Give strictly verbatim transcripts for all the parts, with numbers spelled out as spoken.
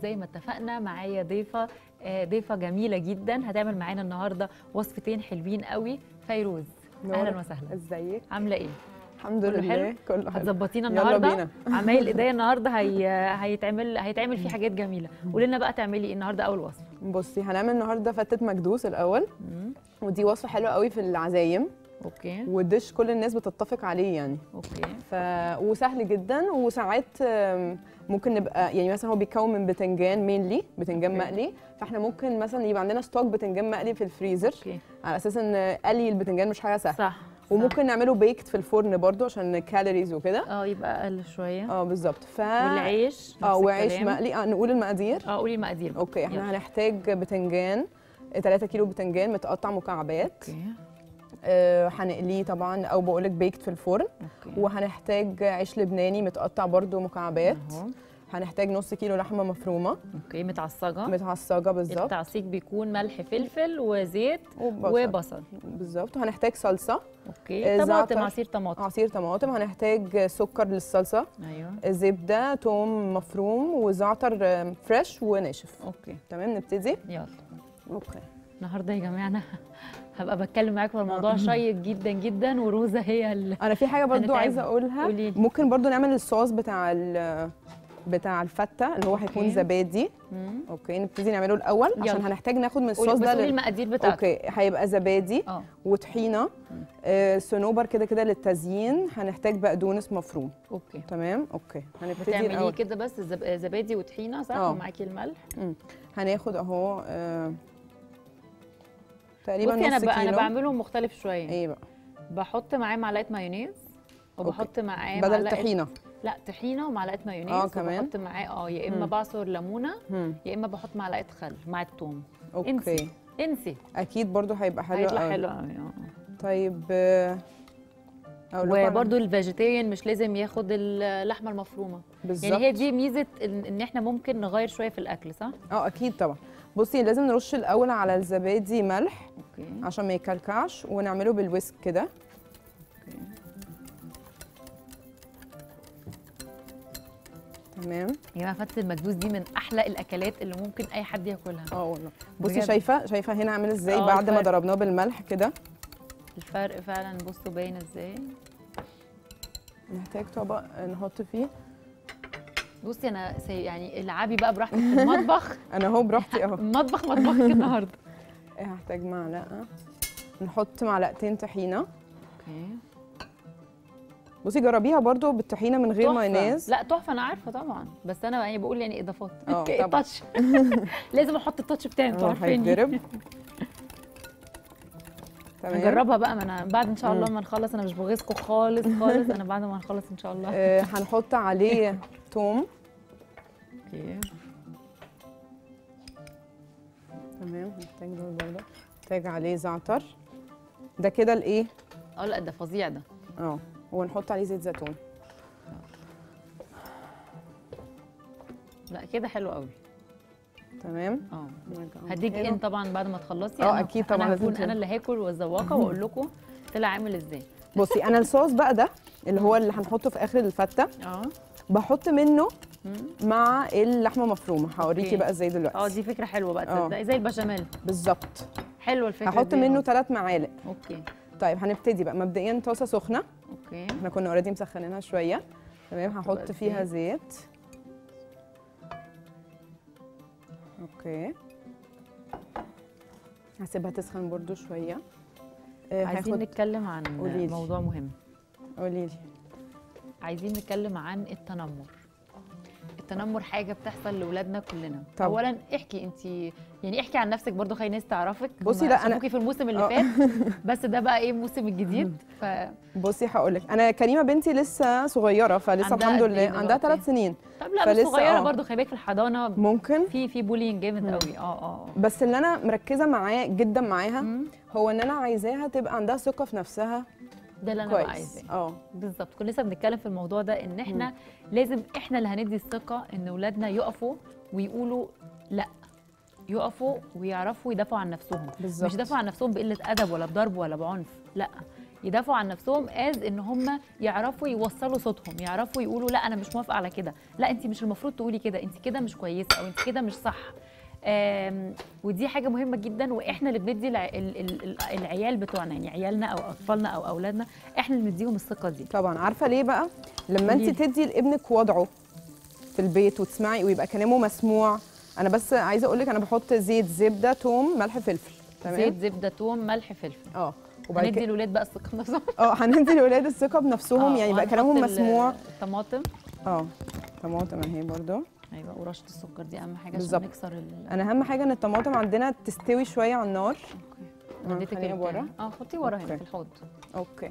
وزي ما اتفقنا معايا ضيفه ضيفه جميله جدا هتعمل معانا النهارده وصفتين حلوين قوي. فيروز اهلا وسهلا. ازيك؟ عامله ايه؟ الحمد لله كله حلو. هتظبطينا النهارده؟ يلا بينا. عمايل ايديا النهارده هي هيتعمل هيتعمل فيه حاجات جميله. قولي لنا بقى تعملي ايه النهارده اول وصفه؟ بصي هنعمل النهارده فتة مكدوس الاول. مم. ودي وصفه حلوه قوي في العزايم. اوكي. والدش كل الناس بتتفق عليه يعني. اوكي. ف وسهل جدا، وساعات ممكن نبقى يعني مثلا هو بيتكون من بتنجان مينلي بتنجان أوكي. مقلي، فاحنا ممكن مثلا يبقى عندنا ستوك بتنجان مقلي في الفريزر. أوكي. على اساس ان قلي البتنجان مش حاجه سهله. صح. وممكن نعمله بيكت في الفرن برضو عشان كالوريز وكده. اه يبقى اقل شويه. اه بالظبط. ف والعيش اه وعيش مقلي. اه نقول المقادير. اه قولي المقادير. اوكي. احنا يلا. هنحتاج بتنجان ثلاثة كيلو بتنجان متقطع مكعبات. اوكي. آه هنقليه طبعا او بقولك بيكت في الفرن. اوكي. وهنحتاج عيش لبناني متقطع برضو مكعبات. اهو. هنحتاج نص كيلو لحمه مفرومه. اوكي. متعصجه. متعصجه بالظبط. التعصيج بيكون ملح فلفل وزيت وبصل, وبصل. بالظبط. وهنحتاج صلصه. اوكي. طماطم، عصير طماطم. عصير طماطم. هنحتاج سكر للصلصه. ايوه. زبده، توم مفروم، وزعتر فريش وناشف. اوكي. تمام نبتدي. يلا. اوكي. النهارده يا جماعه انا هبقى بتكلم معاكم في الموضوع شيق جدا جدا، وروزه هي اللي انا في حاجه برضو عايزه اقولها. قوليلي. ممكن برضو نعمل الصوص بتاع بتاع الفته اللي هو هيكون زبادي. مم. اوكي. نبتدي نعمله الاول يلا. عشان هنحتاج ناخد من الصوص ده. قولي المقادير بتاعته. اوكي. هيبقى زبادي أوه. وطحينه. آه صنوبر كده كده للتزيين. هنحتاج بقدونس مفروم. اوكي. تمام. اوكي. هنبتدي بتعمليه كده بس زبادي وطحينه صح؟ ومعاكي الملح. مم. هناخد اهو آه تقريبا بصي نص انا بقى كيلو. انا بعمله مختلف شويه. ايه بقى؟ بحط معاه معلقه مايونيز وبحط معاه بدل معلقه الطحينه. لا طحينه ومعلقه مايونيز. اه كمان. وبحط معاه اه يا اما بعصر ليمونه يا اما بحط معلقه خل مع الثوم. اوكي. انسي انسي. اكيد برضو هيبقى حلو قوي. هيطلع حلو قوي. طيب وبرده الفيجيتيريان مش لازم ياخد اللحمه المفرومه. بالظبط. يعني هي دي ميزه ان احنا ممكن نغير شويه في الاكل صح؟ اه اكيد طبعا. بصي لازم نرش الاول على الزبادي ملح. اوكي. عشان ما يكلكعش، ونعمله بالويسك كده. اوكي. تمام. يا جماعه فتة المكدوس دي من احلى الاكلات اللي ممكن اي حد ياكلها. اه والله. بصي شايفه شايفه هنا عامل ازاي بعد الفرق. ما ضربناه بالملح كده. الفرق فعلا بصوا باين ازاي. نحتاج طبق نحط فيه. بصي انا سي يعني العبي بقى براحتك في المطبخ. انا اهو براحتي اهو. المطبخ مطبخك النهارده. هحتاج معلقه. نحط معلقتين طحينه. اوكي. بصي جربيها برضو بالطحينه من غير مايونيز. لا تحفه انا عارفه طبعا، بس انا يعني بقول يعني اضافات. اه طبعا. التاتش. لازم احط التاتش بتاعي انتوا عارفين. هيتضرب. تمام. نجربها بقى. ما انا بعد ان شاء الله ما نخلص، انا مش بغيظكم خالص خالص. انا بعد ما نخلص ان شاء الله آه هنحط عليه توم. اوكي. تمام. هنحتاج دول برضه. نحتاج عليه زعتر. ده كده الايه؟ اه لا ده فظيع ده. اه. ونحط عليه زيت زيتون. لا كده حلو قوي. تمام. اه هديك ان طبعا بعد ما تخلصي. اه اكيد طبعا. انا هكون انا اللي هاكل والذواقه واقول لكم طلع عامل ازاي. بصي انا الصوص بقى ده اللي هو اللي هنحطه في اخر الفته. اه بحط منه مع اللحمه مفرومه. هوريكي بقى ازاي دلوقتي. اه دي فكره حلوه بقى تصدقي زي البشاميل بالظبط. حلوه الفكره. هحط منه ثلاث معالق. اوكي. طيب هنبتدي بقى مبدئيا طاسه سخنه. اوكي. احنا كنا اوريدي مسخنينها شويه. تمام. هحط فيها زيت. اوكي. هسيبها تسخن برضو شويه. آه عايزين نتكلم عن قوليلي. موضوع مهم. قولي لي. عايزين نتكلم عن التنمر. التنمر حاجه بتحصل لاولادنا كلنا. طبعا. اولا احكي انت يعني احكي عن نفسك برضو خلي الناس تعرفك. بصي لا انا في الموسم اللي فات بس ده بقى ايه الموسم الجديد. ف بصي هقول لك انا كريمه بنتي لسه صغيره فلسه الحمد لله عندها ثلاث سنين. طب لا مش صغيره آه. برضو خلي بالك في الحضانه ممكن في في بولينج جامد قوي. اه اه بس اللي انا مركزه معاه جدا معاها مم. هو ان انا عايزاها تبقى عندها ثقه في نفسها. ده اللي انا بقى عايزاه. اه بالظبط. كنا لسه بنتكلم في الموضوع ده ان احنا مم. لازم احنا اللي هندي الثقه ان اولادنا يقفوا ويقولوا لا، يقفوا ويعرفوا يدافعوا عن نفسهم. بالزبط. مش يدافعوا عن نفسهم بقله ادب ولا بضرب ولا بعنف، لا يدافعوا عن نفسهم از ان هم يعرفوا يوصلوا صوتهم، يعرفوا يقولوا لا انا مش موافقه على كده، لا انت مش المفروض تقولي كده، انت كده مش كويسه، او انت كده مش صح. ودي حاجه مهمه جدا، واحنا اللي بندي الع... ال... ال... العيال بتوعنا، يعني عيالنا او اطفالنا او اولادنا، احنا اللي بنديهم الثقه دي. طبعا. عارفه ليه بقى؟ لما انت تدي لابنك وضعه في البيت وتسمعي ويبقى كلامه مسموع. انا بس عايزه اقول لك انا بحط زيت، زبده، توم، ملح، فلفل. تمام. زيت، زبده، توم، ملح، فلفل. اه. وبعد كده هندي الاولاد بقى الثقه بنفسهم. اه هندي الاولاد الثقه بنفسهم، يعني يبقى كلامهم مسموع. طماطم. اه طماطم اهي برده. ايوه، ورشه السكر دي اهم حاجه عشان نكسر ال... انا اهم حاجه ان الطماطم عندنا تستوي شويه على النار. اوكي. خليها ورا. اه حطيه ورا هنا في الحوض. اوكي.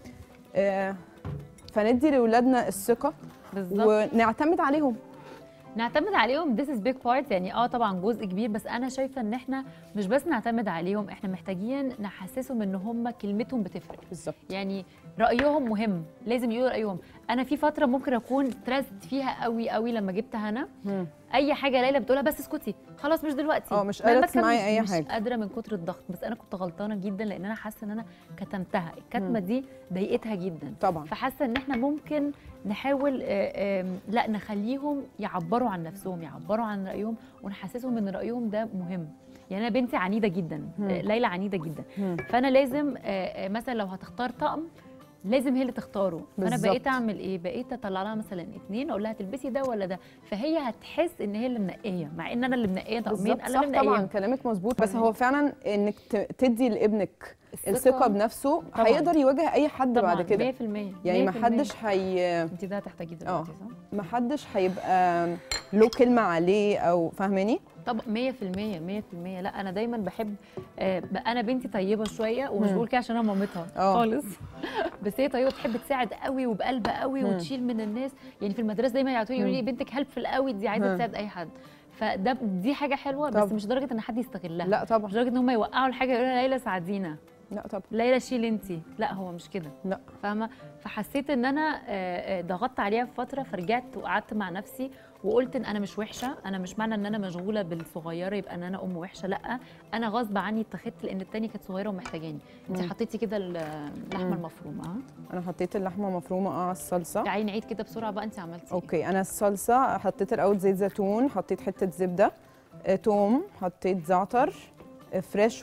آه فندي لاولادنا الثقه بالظبط، ونعتمد عليهم. نعتمد عليهم. this is big part، يعني اه طبعا جزء كبير، بس انا شايفه ان احنا مش بس نعتمد عليهم، احنا محتاجين نحسسهم ان هم كلمتهم بتفرق. بالظبط. يعني رايهم مهم، لازم يقولوا رايهم. انا في فتره ممكن اكون ستريسد فيها قوي قوي لما جبت هنا، مم. اي حاجه ليلى بتقولها بس اسكتي خلاص مش دلوقتي، اه مش قادره تسمعي اي مش حاجه، مش قادره من كتر الضغط. بس انا كنت غلطانه جدا لان انا حاسه ان انا كتمتها، الكتمه دي ضايقتها جدا طبعا. فحاسه ان احنا ممكن نحاول آآ آآ لا نخليهم يعبروا عن نفسهم، يعبروا عن رايهم، ونحسسهم ان رايهم ده مهم. يعني انا بنتي عنيده جدا، ليلى عنيده جدا، مم. فانا لازم آآ مثلا لو هتختار طقم لازم هي اللي تختاره. فانا بالزبط. بقيت اعمل ايه؟ بقيت اطلع لها مثلا اتنين اقول لها تلبسي ده ولا ده، فهي هتحس ان هي اللي منقيه، مع ان انا اللي منقيه طقمين. انا اللي منقيه. طبعا كلامك مظبوط، بس هو فعلا انك تدي لابنك الثقه بنفسه طبعًا. هيقدر يواجه اي حد طبعًا بعد كده مية في المية. يعني ما حدش هي انت ده هتحتاجيه دلوقتي صح؟ ما حدش هيبقى له كلمه عليه او فاهماني؟ طب مية في المية مية في المية. لا انا دايما بحب آه انا بنتي طيبه شويه، ومش بقول كده عشان انا مامتها خالص بس هي طيبه، تحب تساعد قوي وبقلب قوي مم. وتشيل من الناس. يعني في المدرسه دايما يقعدوا يقولوا لي بنتك هيلبفul قوي، دي عايزه تساعد اي حد. فده دي حاجه حلوه، بس طب. مش لدرجه ان حد يستغلها. لا طبعا. مش لدرجه ان هم يوقعوا الحاجه يقولوا لها ليلى ساعدينا. لا طبعا. ليلى شيلي انت. لا هو مش كده. لا فاهمه. فحسيت ان انا ضغطت عليها في فتره، فرجعت وقعدت مع نفسي وقلت ان انا مش وحشه. انا مش معنى ان انا مشغوله بالصغيره يبقى ان انا ام وحشه، لا انا غصب عني اتخذت لان الثانيه كانت صغيره ومحتاجاني. انت حطيتي كده اللحمه المفرومه. اه انا حطيت اللحمه مفرومه اه على الصلصه. تعالي نعيد كده بسرعه بقى انت عملتي اوكي ايه؟ انا الصلصه حطيت الاول زيت زيتون، حطيت حته زبده، توم، حطيت زعتر فريش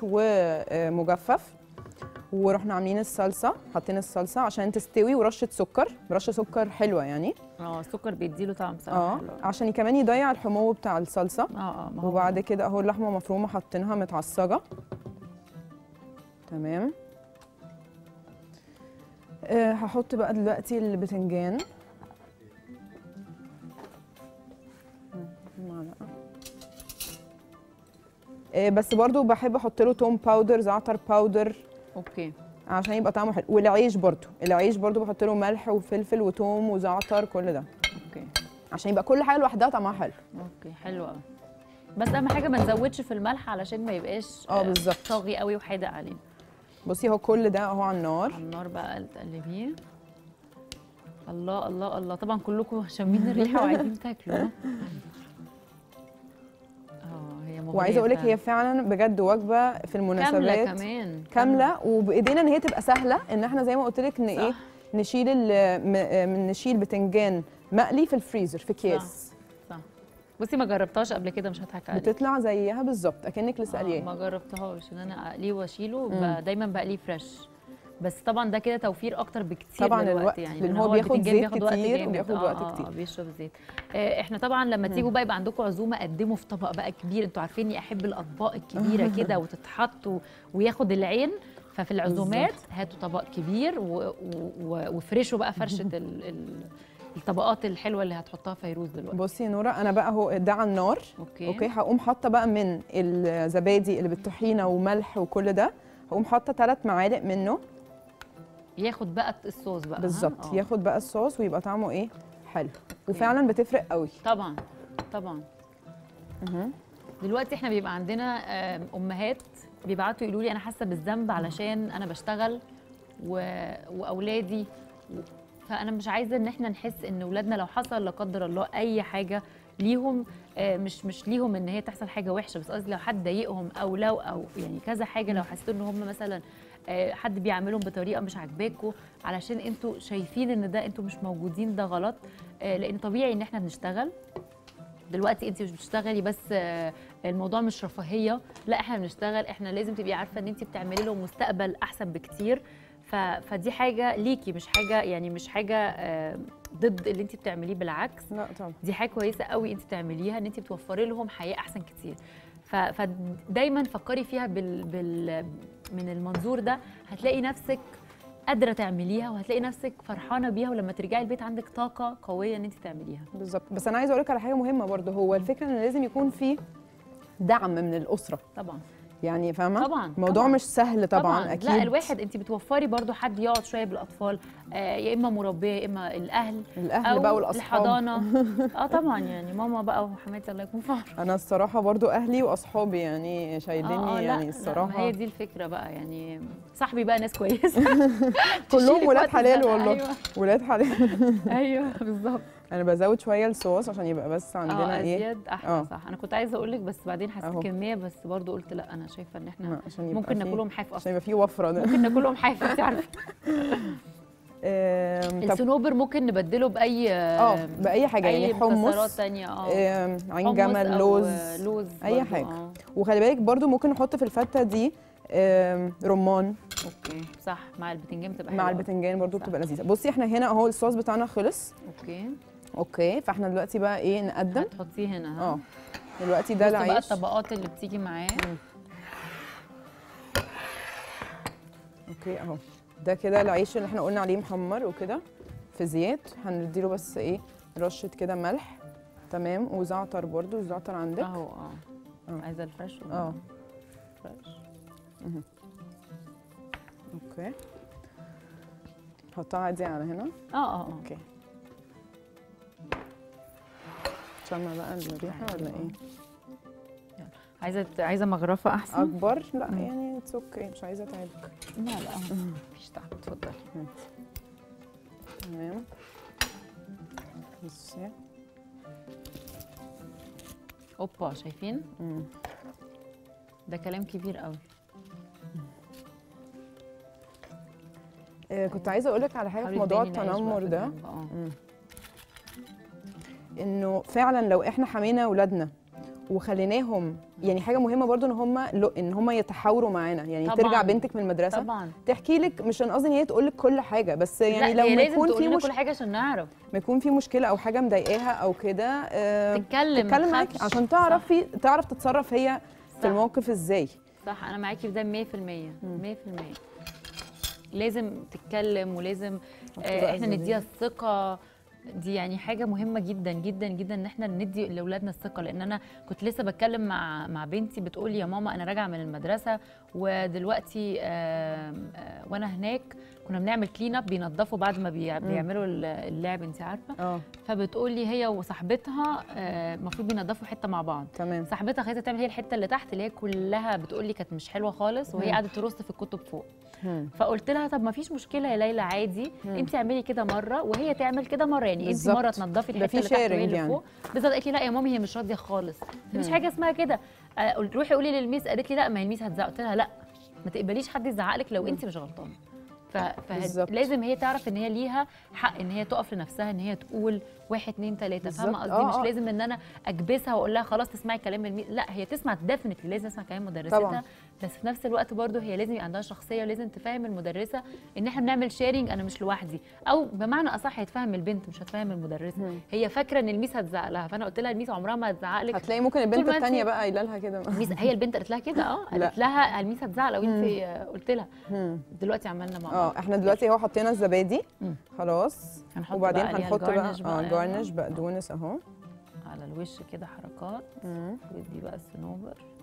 ومجفف، ورحنا عاملين الصلصه، حاطين الصلصه عشان تستوي، ورشه سكر، رشه سكر حلوه يعني. اه السكر بيديله طعم صراحه اه عشان كمان يضيع الحمو بتاع الصلصه. اه اه وبعد كده اهو اللحمه مفرومه حاطينها متعصجه. تمام. أه هحط بقى دلوقتي البتنجان. معلقه. أه بس برضو بحب احط له توم باودر، زعتر باودر. اوكي. عشان يبقى طعمه حلو. والعيش برضو، العيش برضو بحط له ملح وفلفل وتوم وزعتر كل ده. اوكي. عشان يبقى كل حاجه لوحدها طعمها حلو. اوكي حلو قوي. بس اهم حاجه ما نزودش في الملح علشان ما يبقاش اه بالظبط طاغي قوي وحادق علينا. بصي اهو كل ده اهو على النار. على النار بقى تقلبيه. الله الله الله، طبعا كلكم شامين الريحه وعايزين تاكلوا. اه هي مغريه. وعايزه اقول لك هي فعلا بجد وجبه في المناسبات كامله كمان كامله، وبايدينا ان هي تبقى سهله، ان احنا زي ما قلت لك ان ايه نشيل ال نشيل بتنجان مقلي في الفريزر في اكياس. صح. بصي ما جربتهاش قبل كده، مش هضحك عليك، بتطلع زيها بالظبط اكنك لسه قلياه. آه ما جربتهاش ان انا اقليه واشيله، دايما بقليه فريش. بس طبعا ده كده توفير اكتر بكتير طبعا الوقت، يعني لان هو بياخد زيت كتير وبياخد آه وقت آه كتير. اه بيشرب زيت. آه احنا طبعا لما تيجوا بقى يبقى عندكم عزومه قدموا في طبق بقى كبير. انتوا عارفين اني احب الاطباق الكبيره كده وتتحط وياخد العين. ففي العزومات هاتوا طبق كبير وفرشوا بقى فرشه ال ال الطبقات الحلوه اللي هتحطها فيروز دلوقتي. بصي يا نوره انا بقى اهو ده على النار. اوكي اوكي هقوم حاطه بقى من الزبادي اللي بالطحينه وملح وكل ده، هقوم حاطه ثلاث معالق منه. ياخد بقى الصوص بقى بالظبط، ياخد بقى الصوص ويبقى طعمه ايه حلو. وفعلا بتفرق قوي. طبعا طبعا. اها دلوقتي احنا بيبقى عندنا امهات بيبعتوا يقولوا لي انا حاسه بالذنب علشان انا بشتغل و... واولادي و... فانا مش عايزه ان احنا نحس ان اولادنا لو حصل لا قدر الله اي حاجه ليهم، مش مش ليهم ان هي تحصل حاجه وحشه، بس قصدي لو حد ضايقهم او لو او يعني كذا حاجه، لو حسيتوا ان هم مثلا آه حد بيعملهم بطريقه مش عاجباكوا علشان انتوا شايفين ان ده انتوا مش موجودين، ده غلط. آه لان طبيعي ان احنا بنشتغل دلوقتي، انت مش بتشتغلي بس آه الموضوع مش رفاهيه، لا احنا بنشتغل، احنا لازم تبقي عارفه ان انت بتعملي له مستقبل احسن بكتير. فدي حاجه ليكي، مش حاجه يعني مش حاجه آه ضد اللي انت بتعمليه، بالعكس لا طبعا دي حاجه كويسه قوي انت بتعمليها، ان انت بتوفري لهم حياه احسن كتير. فدايما فكري فيها بال, بال من المنظور ده، هتلاقي نفسك قادره تعمليها وهتلاقي نفسك فرحانه بيها، ولما ترجعي البيت عندك طاقه قويه ان انت تعمليها. بالظبط. بس انا عايزه اقول لك على حاجه مهمه برضه، هو الفكره ان لازم يكون في دعم من الاسره طبعا، يعني فاهمه؟ طبعا الموضوع طبعا. مش سهل طبعا, طبعا اكيد. لا الواحد انت بتوفري برضو حد يقعد شويه بالاطفال، آه يا اما مربيه يا اما الاهل الاهل أو بقى والاصحاب الحضانه. اه طبعا يعني ماما بقى وحماتي الله يكون في عونها. انا الصراحه برضو اهلي واصحابي يعني شايليني آه آه يعني لا الصراحه. لا، هي دي الفكره بقى يعني. صاحبي بقى ناس كويسه كلهم ولاد حلال والله. ايوه ولاد حلال. ايوه بالظبط. انا بزود شويه الصوص عشان يبقى بس عندنا اه ايه ازياد احلى. آه. صح، انا كنت عايزه اقول لك بس بعدين حسيت أهو. كميه، بس برضو قلت لا انا شايفه ان احنا عشان يبقى ممكن فيه- ناكلهم حاف عشان اصلا، يبقى فيه وفره ده. ممكن ناكلهم حاف انت عارفه. آم، طب الصنوبر ممكن نبدله باي اه باي حاجه اي يعني مكسرات حمص، تانية. اه آم، عين حمص جمل، أو لوز، لوز اي برضو. حاجه. آه. وخلي بالك برضو ممكن نحط في الفته دي آم، رمان اوكي صح، مع البتنجان بتبقى مع حلوة. البتنجان برضو صح. بتبقى لذيذه. بصي احنا هنا اهو الصوص بتاعنا خلص. اوكي اوكي فاحنا دلوقتي بقى ايه نقدم. هتحطيه هنا. ها اه دلوقتي ده بصوا بقى العيش. الطبقات اللي بتيجي معاه. اوكي اهو ده كده العيش اللي احنا قلنا عليه محمر وكده في زيت. هنديله بس ايه رشه كده ملح. تمام. وزعتر برضو، الزعتر عندك اهو اه آه. عايزه الفريش. اه فريش. مهم. اوكي حطها عادي على هنا. اه اه اه اوكي شامه بقى الريحه ولا ايه؟ عايزه عايزه مغرفه احسن. اكبر؟ لا مم. يعني اتس اوكي مش عايزه اتعبك. لا لا مفيش تعب، اتفضلي. تمام. بصي اوبا شايفين؟ مم. ده كلام كبير قوي. آه كنت عايزه اقول لك على حاجه في حاولي موضوع تبيني العيش بقى التنمر في ده. الجنب. اه مم. انه فعلا لو احنا حمينا اولادنا وخليناهم يعني حاجه مهمه برضو ان هم ان هم يتحاوروا معانا يعني. طبعاً. ترجع بنتك من المدرسه طبعا تحكي لك، مش انا قصدي ان هي تقول لك كل حاجه، بس يعني لا لو هي ما لازم يكون تقول في لنا مش... كل حاجه عشان نعرف. ما يكون في مشكله او حاجه مضايقاها او كده آه تتكلم تتكلم معاكي عشان تعرف في تعرف تتصرف هي صح. في الموقف ازاي. صح انا معاكي في ده مية في المية مية في المية. لازم تتكلم ولازم آه احنا نديها الثقه دي، يعني حاجه مهمه جدا جدا جدا ان احنا ندي لاولادنا الثقه. لان انا كنت لسه بتكلم مع مع بنتي بتقول لي يا ماما انا راجعه من المدرسه ودلوقتي آه آه وانا هناك كنا بنعمل كلين اب، بينظفوا بعد ما بي بيعملوا اللعب انت عارفه. اه فبتقول لي هي وصاحبتها المفروض آه بينظفوا حته مع بعض. تمام. صاحبتها خدتها تعمل هي الحته اللي تحت اللي هي كلها بتقول لي كانت مش حلوه خالص، وهي قاعده ترص في الكتب فوق. مم. فقلت لها طب ما فيش مشكله يا ليلى عادي، انت اعملي كده مره وهي تعمل كده مره، يعني انت مره تنظفي الحته اللي تحت وهي اللي فوق. بالظبط. قالت لي لا يا مامي هي مش راضيه خالص، مفيش حاجه اسمها كده. قلت روحي قولي للميس. قالت لي لا ما هي الميس هتزعق. قلت لها لا ما تقبليش حد يزعق لك لو انت مش غلطانه. فلازم هي تعرف ان هي ليها حق ان هي تقف لنفسها، ان هي تقول واحد اتنين تلاته. فاهمه قصدي؟ آه مش آه. لازم ان انا اكبسها واقول لها خلاص تسمعي كلام الميس، لا هي تسمع ديفنتلي، لازم تسمع كلام مدرستها طبعا. بس في نفس الوقت برضه هي لازم يبقى عندها شخصيه، ولازم تفهم المدرسه ان احنا بنعمل شيرنج، انا مش لوحدي. او بمعنى اصح هتفهم البنت مش هتفهم المدرسه. مم. هي فاكره ان الميس هتزعق لها، فانا قلت لها الميس عمرها ما هتزعق لك. هتلاقي ممكن البنت الثانيه بقى قايله لها كده. الميس هي البنت قالت لها كده. اه قالت لها الميس هتزعق لو انت قلت لها. مم. دلوقتي عملنا مع بعض. اه احنا دلوقتي اهو حطينا الزبادي خلاص، وبعدين هنحط بقى اه جارنش بقدونس اهو على الوش كده حركات. ودي بقى الصنوبر.